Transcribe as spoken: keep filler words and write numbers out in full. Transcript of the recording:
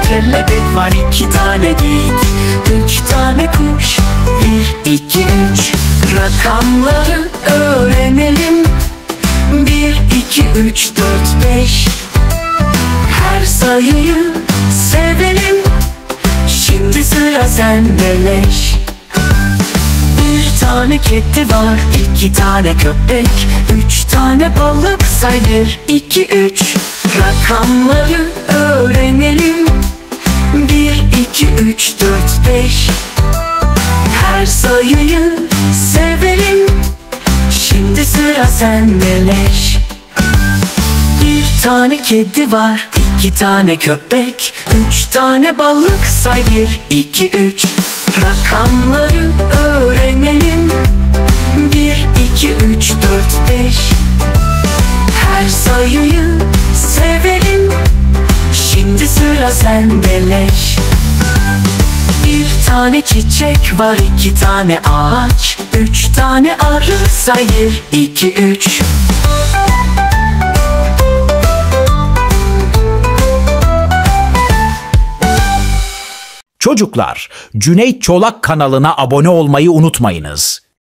kelebek var, iki tane geyik, üç tane kuş. Bir, iki, üç. Rakamları öğrenelim. Bir, iki, üç, dört, beş. Her sayıyı sevelim. Şimdi sıra sende leş. Bir tane kedi var, iki tane köpek, üç tane balık say. Bir, iki, üç. Rakamları öğrenelim. Bir, iki, üç, dört, beş. Her sayıyı sevelim. Şimdi sıra sende leş. Bir tane kedi var, iki tane köpek, üç tane balık say. Bir, iki, üç. Rakamları öğrenelim. Bir, iki, üç, dört, beş. Her sayıyı sevelim. Şimdi sıra sende leş. Bir tane çiçek var, iki tane ağaç, üç tane arı say. Bir, iki, üç. Çocuklar, Cüneyt Çolak kanalına abone olmayı unutmayınız.